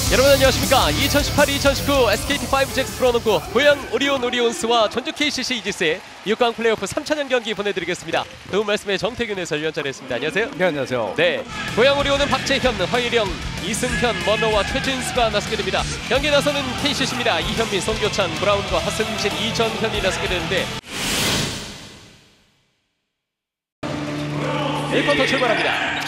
여러분 안녕하십니까. 2018-2019 SKT5GX 프로농구 고양 오리온스와 전주 KCC 이지스의 6강 플레이오프 3차전 경기 보내드리겠습니다. 도움 말씀에 정태균 해설위원 자리했습니다. 안녕하세요. 네, 안녕하세요. 네, 고양 오리온은 박재현, 허일영, 이승현, 머너와 최진수가 나서게 됩니다. 경기에 나서는 KCC입니다. 이현민, 송교찬, 브라운과 하승진, 이정현이 나서게 되는데 1쿼터 출발합니다.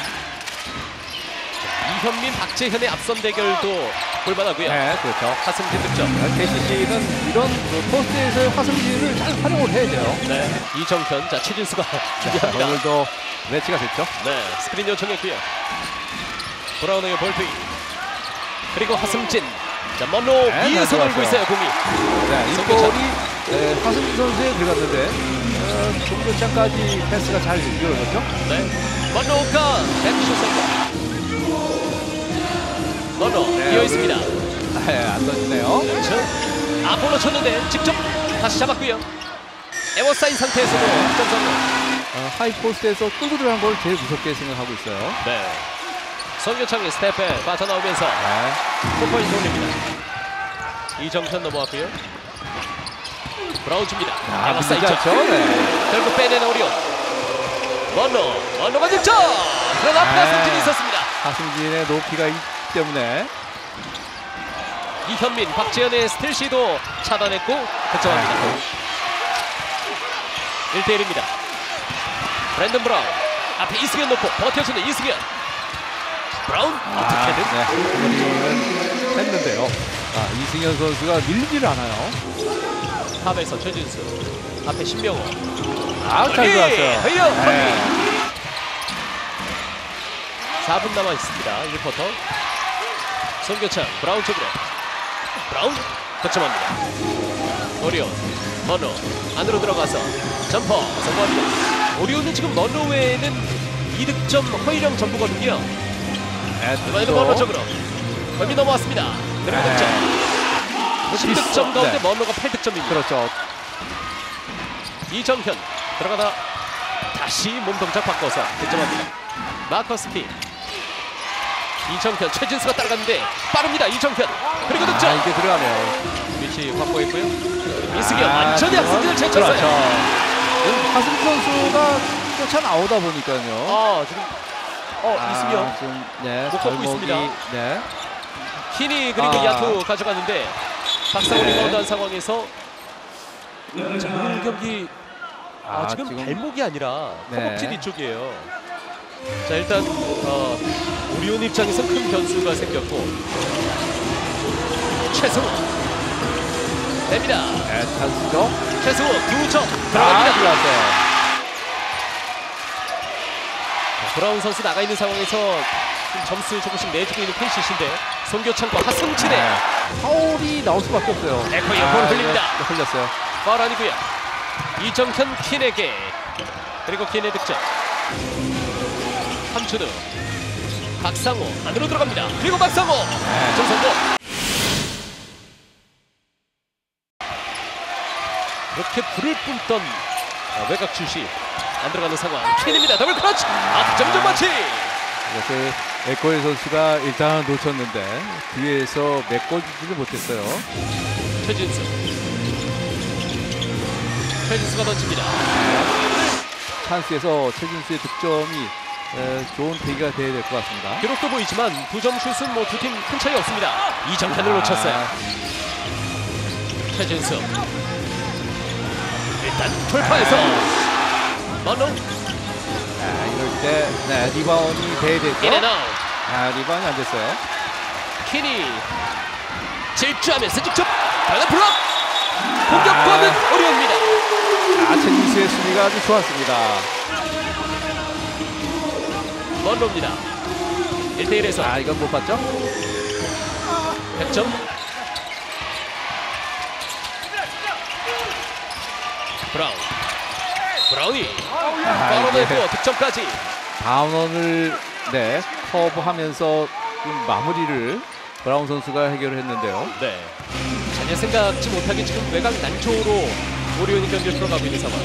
이현민, 박재현의 앞선 대결도 볼만하고요. 네, 그렇죠. 하승진 득점. KCC는 이런 포스트에서의 화승진을 잘 활용을 해야 돼요. 네, 이정현, 자 최진수가 준비합니다. 오늘도 매치가 됐죠. 네, 스크린 요청했고요. 브라운의 볼트윙. 그리고 하승진. 자, 먼로 네, 위에서 놀고 있어요, 공이. 네, 이 볼이 하승진 선수에 들어갔는데 송교창까지 패스가 잘 이루어졌죠. 네, 먼로가 백슛 성공. 먼로 비어 있습니다. 네, 안 던지네요. 그렇죠. 앞으로 쳤는데 직접 다시 잡았고요. 에워사인 상태에서도 득점 성공. 하이 포스트에서 끌고 들어간 걸 제일 무섭게 생각하고 있어요. 네. 성교창의 스텝에 빠져나오면서 포포인트 올립니다. 이정현 넘어왔고요. 브라운 줍니다. 에워사인 점. 네. 결국 빼내는 오리온. 먼로가 득점! 그러나 하승진이 있었습니다. 하승진의 높이가 있기 때문에 이현민, 박재현의 스틸 시도 차단했고 득점합니다. 1대1입니다. 브랜든 브라운 앞에 이승현 놓고 버텨주는 이승현. 브라운 어떻게든 네, 했는데요. 이승현 선수가 밀리질 않아요. 탑에서 최진수 앞에 신명호. 잘 들어왔어요. 네. 4분 남아 있습니다. 1쿼터. 송교창 브라운 쪽으로. 브라운 득점합니다. 오리온 먼로 안으로 들어가서 점퍼 성공합니다. 오리온은 지금 먼로 외에는 2득점 허일영 전부거든요. 이번에도 먼로 쪽으로 범위 넘어왔습니다. 그리고 득점. 10득점 가운데 먼로가 8득점입니다. 그렇죠. 이정현 들어가다 다시 몸동작 바꿔서 득점합니다. 마커스 피. 이정현, 최진수가 따라갔는데 빠릅니다. 이정현 그리고 득점. 이게 들어가네요. 위치 확보했고요. 이승현 완전히 하승진을 제쳤어요. 그렇죠. 하승진 선수가 쫓아 나오다 보니까요. 지금 이승현 좀, 네, 못 걷고 있습니다. 네. 키니 그리고 야투 가져갔는데 박상훈이 넣어둔 상황에서 자, 오늘 경기 지금 발목이 아니라 허벅지 뒤쪽이에요. 자, 일단 오리온 입장에서 큰 변수가 생겼고 최승우 냅니다. 네, 찬스죠. 최승우 2점 들어갑니다. 브라운 선수 나가 있는 상황에서 점수 조금씩 내주고 있는 KCC인데 송교창과 하승진의 파울이 나올 수밖에 없어요. 에코의 볼 흘립니다. 흘렸어요. 파울 아니고요. 이정현 킨에게 그리고 킨의 득점. 함춘우 박상호 안으로 들어갑니다. 그리고 박상호 득점 성공. 그렇게 불을 뿜던 외곽 슛이 안 들어가는 상황. 킨입니다. 더블 클러치. 득점 마치. 이것을 에코의 선수가 일단 놓쳤는데 뒤에서 메꿔주지를 못했어요. 최진수가 던집니다. 찬스에서 최진수의 득점이 좋은 계기가 돼야 될 것 같습니다. 기록도 보이지만 2점 슛은 두 팀 큰 차이 없습니다. 이정현을 놓쳤어요. 최진수 일단 돌파해서 먼로 이럴 때 리바운이 돼야 되죠. 리바운이 안 됐어요. 키니 질주하면서 직접 다른 블록 공격권은 오리온입니다. 최진수의 수비가 아주 좋았습니다. 먼로입니다. 1대1에서 이건 못 봤죠? 100점. 브라운이 걸어내고 득점까지. 다운원을 커브하면서 좀 마무리를 브라운 선수가 해결을 했는데요. 네. 전혀 생각지 못하게 지금 외곽 난초로 오리온이 경기를 풀어가고 있는 상황.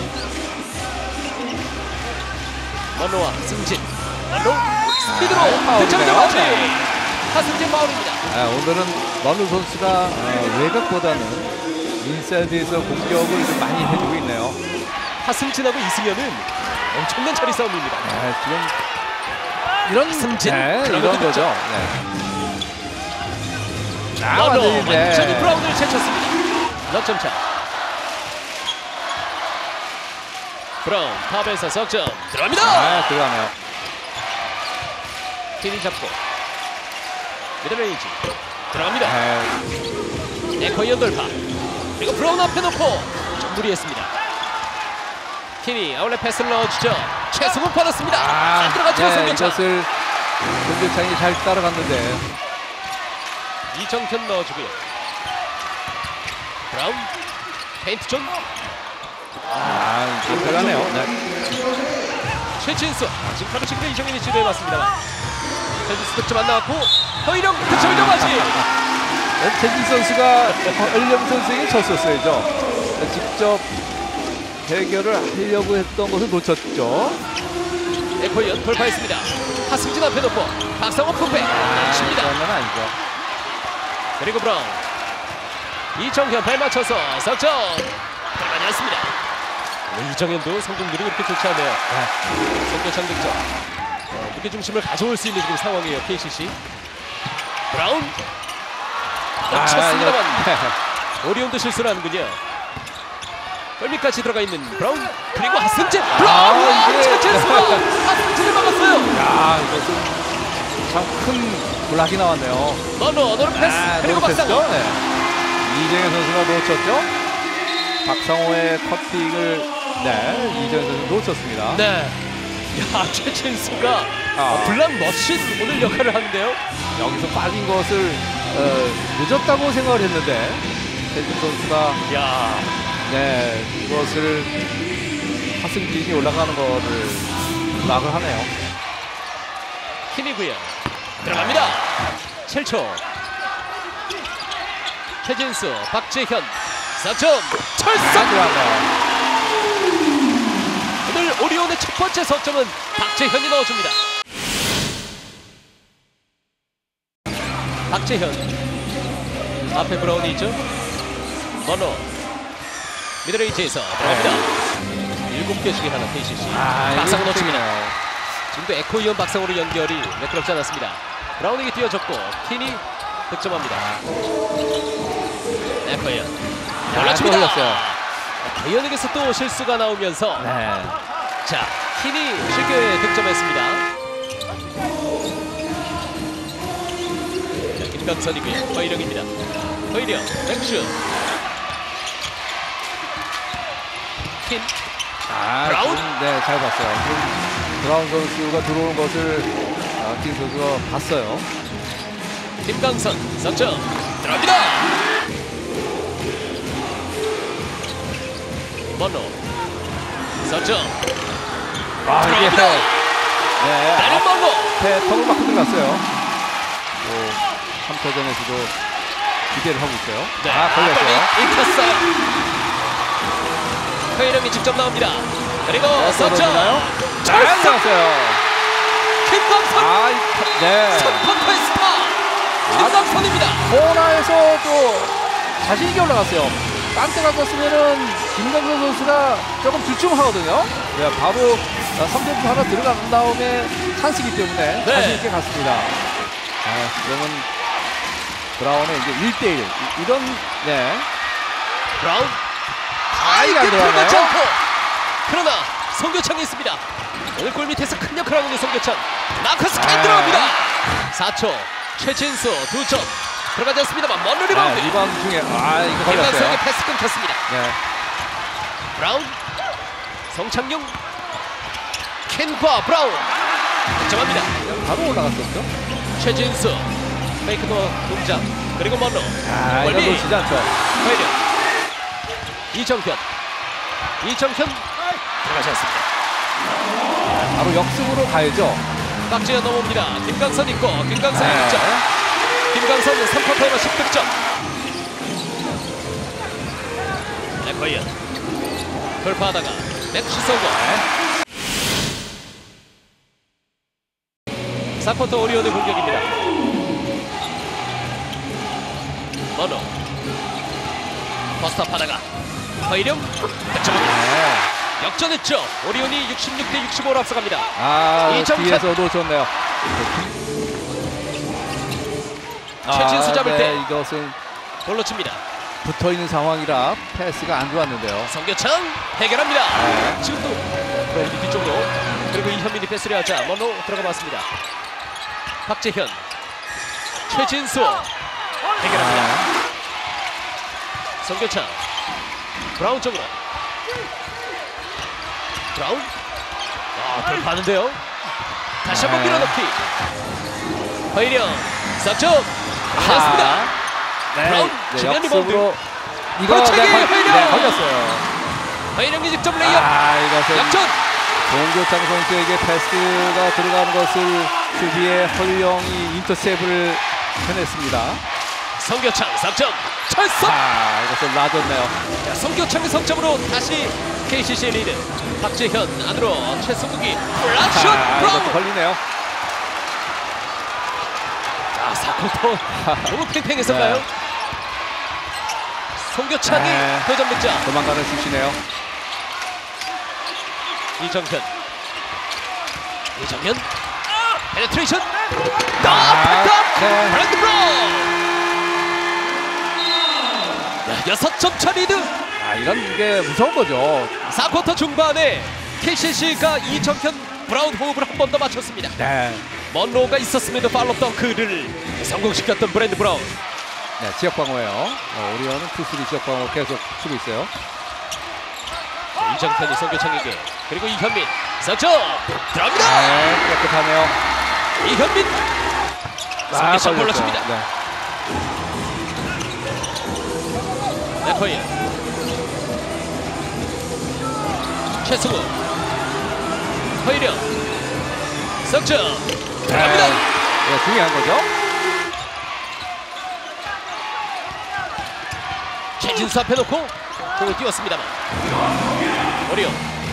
먼로와 승진. 먼로 스피드로 득점이 좀 마무리. 하승진 파울입니다. 오늘은 머누 선수가 외곽보다는 인사이드에서 공격을 좀 많이 해주고 있네요. 하승진하고 이승현은 엄청난 자리 싸움입니다. 지금 이런 하승진 이런 거죠. 머누 완전히 완전히 브라운을 제쳤습니다. 넉점차. 브라운 탑에서 석점 들어갑니다. 들어가네요. 틴이 잡고 미드레인지 들어갑니다. 에커이언 돌파. 그리고 브라운 앞에 놓고 좀 무리했습니다. 틴이 아울렛 패스를 넣어주죠. 최승훈 받았습니다. 안 들어갔죠. 송교창. 이것을 송교창이 잘 따라갔는데 이정현 넣어주고요. 브라운 페인트 존. 이제 들어가네요. 최진수 지금 바로 지금 이정현이 시도해봤습니다만 최진수 득점 안 나왔고 허일영 득점을 넘어지. 최진 선수가 허일영 선수에게 졌었어야죠. 직접 해결을 하려고 했던 것을 놓쳤죠. 에코이언 돌파했습니다. 하승진 앞에 놓고 박상호 풋백 놓칩니다. 그건 아니죠. 그리고 브라운 이정현 발 맞춰서 석점 들어가지 않습니다. 이정현도 성공률이 그렇게 좋지 않네요. 송교창 득점. 무게 중심을 가져올 수 있는 지금 상황이에요. KCC. 브라운 놓쳤습니다만 오리온도 실수를 하는군요. 골밑까지 들어가 있는 브라운 그리고 하승진. 브라운 최진수가 하승진을 막았어요. 이것은 참 큰 블락이 나왔네요. 너는 패스 그리고 박상호. 이정현 선수가 놓쳤죠. 박상호의 커팅을 이정현 선수 놓쳤습니다. 네. 야, 최진수가 블락 머신 오늘 역할을 하는데요. 여기서 빠진 것을 늦었다고 생각을 했는데 최진 선수가 이것을 하승진이 올라가는 거를 블락을 하네요. 힘이고요. 들어갑니다. 7초. 최진수, 박재현 4점 철석. 들어가네요. 오늘 오리온의 첫 번째 석점은 박재현이 넣어줍니다. 박재현 앞에 브라운이 있죠. 머노 미드레인지에서 들어갑니다. 7개 중에 하나 KCC. 박상호 놓칩니다. 지금도 에코이언 박상호로 연결이 매끄럽지 않았습니다. 브라운에게 뛰어줬고 틴이 득점합니다. 에코이언 올라칩니다. 에코이언에게서 또 실수가 나오면서 자, 틴이 쉽게 득점했습니다. 자, 김강선이고요. 허일영입니다. 허일영 백슛. 틴 브라운? 잘 봤어요. 브라운 선수가 들어오는 것을 틴 선수가 봤어요. 김강선 석점 들어갑니다. 머노 석점 이게 다른 머노 앞에 턱을 맞고 들어갔어요. 3차전에서도 기대를 하고 있어요. 걸렸어요. 익혔어요. 허일영이 직접 나옵니다. 그리고 석점 잘 나왔어요. 김강선 선포터의 스타 김강선입니다. 코너에서 또 자신 있게 올라갔어요. 딴 때 같았으면은 김강선 선수가 조금 주춤하거든요. 바로 3점슛 하나 들어간 다음에 찬스이기 때문에 자신 있게 갔습니다. 그러면 브라운의 이제 1대1 이런 브라운 안 들어가나요? 그러나 송교창이 있습니다. 오늘 골 밑에서 큰 역할을 하고 있는 송교창. 마크 스캔 들어갑니다. 4초 최진수 2점 들어가지 않습니다만 먼 리바운드. 리바운드 중에 이거 걸렸어요. 김강성의 패스 끊겼습니다. 브라운 성창용 켄과 브라운 득점합니다. 바로 올라갔었죠. 최진수 페이크도 동작 그리고 먼로 이거 놓치지 않죠. 이정현 들어가지 않습니다. 바로 역습으로 가야죠. 박지현 넘어옵니다. 김강선 있고 김강선 1점. 김강선 3쿼터에만 10득점. 에코이언 돌파하다가 맥시 성공. 4쿼터 오리온의 공격입니다. 머노 버스트업 하다가 허일영 득점합니다. 네. 역전했죠. 오리온이 66대 65로 앞서갑니다. 이정현. 뒤에서 놓쳤네요. 최진수 잡을 때 이것은 볼로 칩니다. 붙어있는 상황이라 패스가 안 좋았는데요. 성교창 해결합니다. 네. 지금도 브라이드 뒤쪽으로 그리고 이현민이 패스를 하자 머노 들어가 봤습니다. 박재현 최진수 해결합니다. 성교창 브라운 쪽으로 브라운 들어가는데요. 다시 한번 밀어넣기. 허일영 싹점 맞았습니다. 브라운 중요한 리바운드. 이거 그렇지, 허일영! 걸렸어요. 허일영이 직접 레이업 이것은 역전. 송교창 선수에게 패스가 들어가는 것을 수비의 허일영이 인터셉을 해냈습니다. 성교창 3점 철석. 이것을 놔줬네요. 성교창의 석점으로 다시 KCC의 리드. 박재현 안으로 최승국이 블락슛 브라운. 이것도 걸리네요. 4쿼터 너무 팽팽했을까요? 송교창이 회전 득점. 도망가는 슛이네요. 이정현 페네트레이션 브랜드 브라운. 6점 차 리드. 이런 게 무서운 거죠. 4쿼터 중반에 KCC가 이정현 브라운 호흡을 한 번 더 맞췄습니다. 먼로가 있었음에도 팔로우 덩크를 성공시켰던 브랜드 브라운. 지역 방어예요. 오리온은 투수리 지역 방어 계속 치고 있어요. 이정현이 송교창에게 그리고 이현민 석점 들어갑니다. 깨끗하네요. 이현민 송교창 골라줍니다. 네코이어 최승우 허일영 석점 들어갑니다. 중요한 거죠. 최진수 앞에 놓고 공을 띄웠습니다만 오리온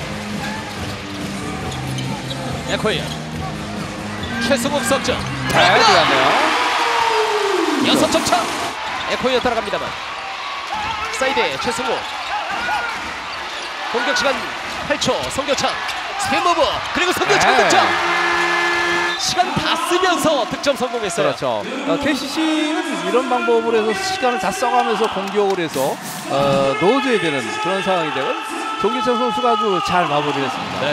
네코이어 최승우 석점 들어갑니다. 6점 차. 에코이어 따라갑니다만 사이드에 최승우 공격 시간 8초. 송교창 스피드 무브 그리고 송교창 득점. 시간 다 쓰면서 득점 성공했어요. 그렇죠. KCC는 이런 방법으로 해서 시간을 다 써가면서 공격을 해서 넣어줘야 되는 그런 상황인데요. 송교창 선수가 아주 잘 마무리를 했습니다.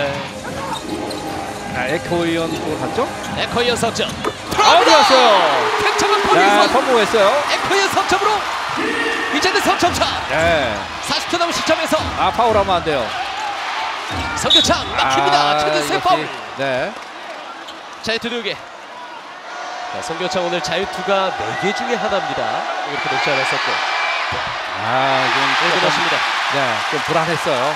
에코이언 쪽으로 갔죠? 에코이어 석점 들어갔어요. 득점은 거기서 성공했어요. 에코이어 석점으로 이제는 3점 차. 40초 남은 시점에서 파울하면 안 돼요. 성교창 막힙니다. 최진수의 파울. 자유투 2개. 성교창 오늘 자유투가 4개 중에 하나입니다. 이렇게 놓지 않았었고. 지금 들어갔습니다. 좀 불안했어요.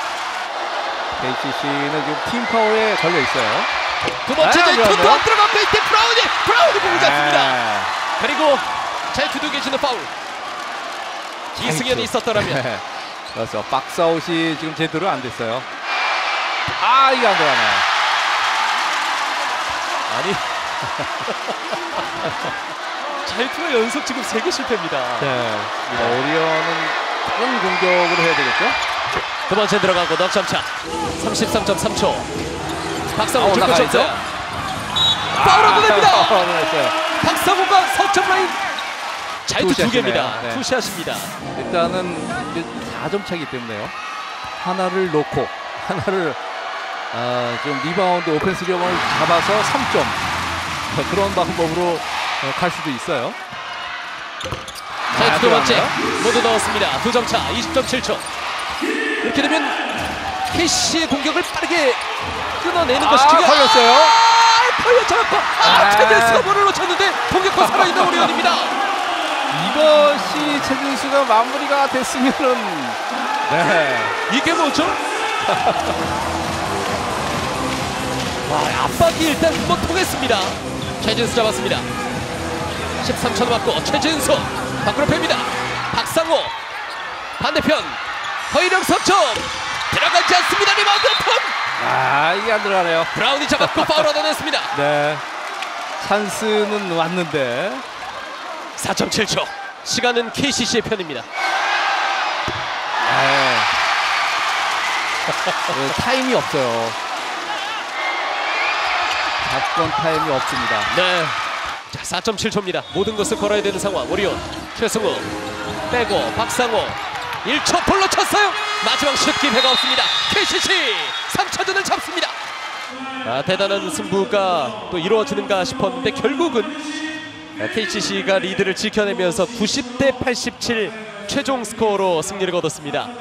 KCC는 지금 팀 파울에 걸려 있어요. 두 번째 자유투 또 들어간 베이티 브라운이 공을 잡습니다. 그리고 자유투 2개 주는 파울. 이승현이 있었더라면. 그렇죠. 박스아웃이 지금 제대로 안 됐어요. 이게 안 들어가네요. 아니 자유투가 연속 지금 3개 실패입니다. 오리온은 다른 공격으로 해야 되겠죠? 두 번째 들어가고 넉점차 33.3초. 박상우 득점 쳤어요. 파울 얻어냅니다. 박상우가 석점 라인. 자유투 2개입니다. 투샷입니다. 일단은 4점 차이기 때문에요. 하나를 놓고 하나를 좀 리바운드 오펜스 리바운드를 잡아서 3점 그런 방법으로 갈 수도 있어요. 두 번째 모두 넣었습니다. 2점 차 20.7초. 이렇게 되면 KCC의 공격을 빠르게 끊어내는 것이 중요해요. 걸렸어요. 걸렸죠. 최진수가 볼을 놓쳤는데 공격권 살아있는 오리온입니다. 이것이 최진수가 마무리가 됐으면은 이게 뭐죠? 압박이 일단 한번 통했습니다. 최진수 잡았습니다. 13초 남았고 최진수 밖으로 뺍니다. 박상호 반대편 허일영 석점 들어가지 않습니다. 리바운드 턴. 이게 안 들어가네요. 브라운이 잡았고 파울 얻어냈습니다. 찬스는 왔는데 4.7초 시간은 KCC의 편입니다. 네, 타임이 없어요. 작전 타임이 없습니다. 네. 자, 4.7초입니다. 모든 것을 걸어야 되는 상황. 오리온 최승우 빼고 박상호 1초 볼로 쳤어요. 마지막 슛 기회가 없습니다. KCC 3차전을 잡습니다. 대단한 승부가 또 이루어지는가 싶었는데 결국은 KCC가 리드를 지켜내면서 90대 87 최종 스코어로 승리를 거뒀습니다.